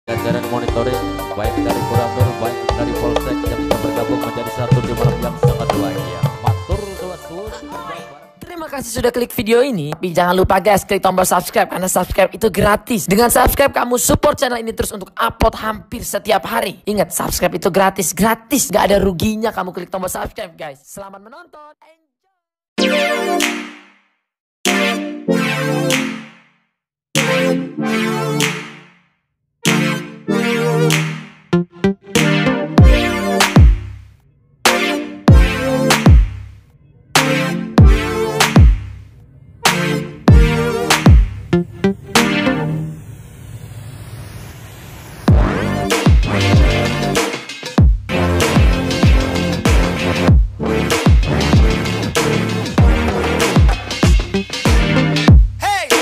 jajaran monitoring baik dari Kuramil baik dari Polsek yang sudah bergabung menjadi satu di malam yang sangat bahagia. Matur suwun. Terima kasih sudah klik video ini. Tapi jangan lupa guys, klik tombol subscribe karena subscribe itu gratis. Dengan subscribe kamu support channel ini terus untuk upload hampir setiap hari. Ingat, subscribe itu gratis, gak ada ruginya kamu klik tombol subscribe guys. Selamat menonton. Hey!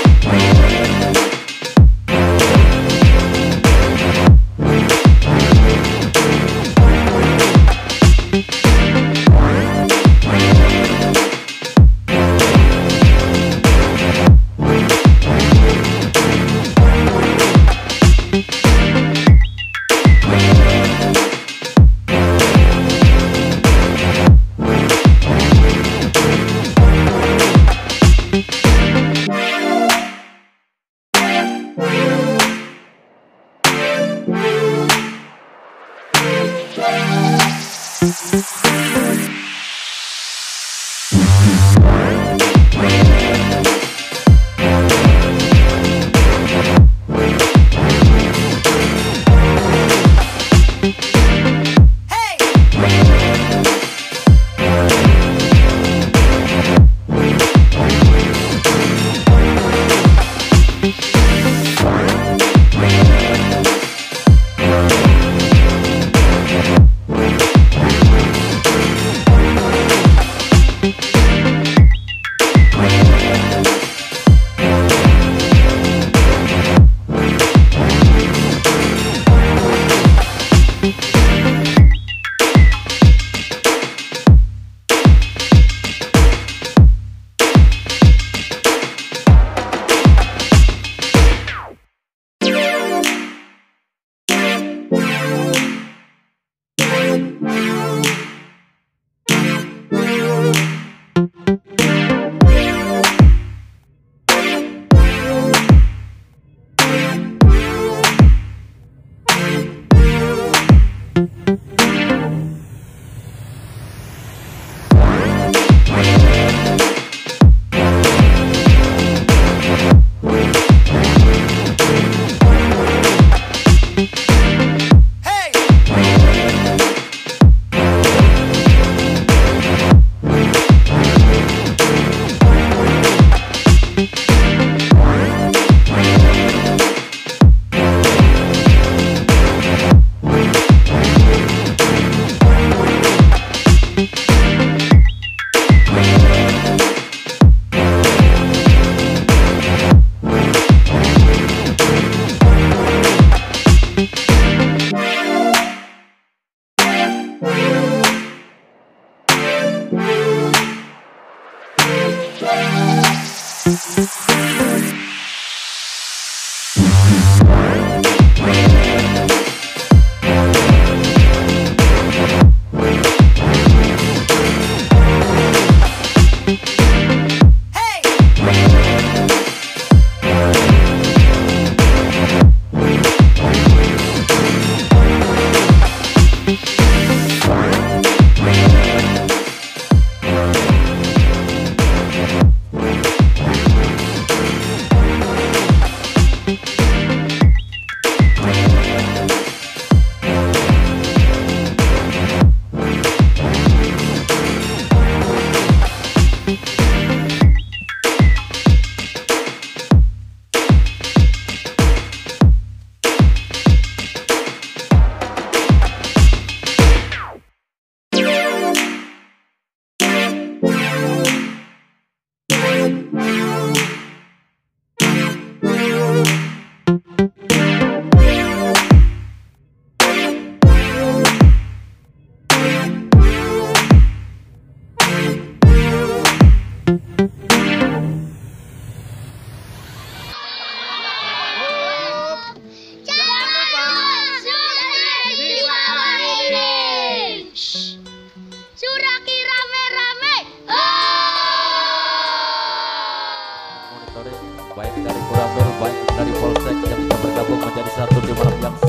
baik dari kurator, baik dari polsek yang sudah bergabung menjadi satu di malam yang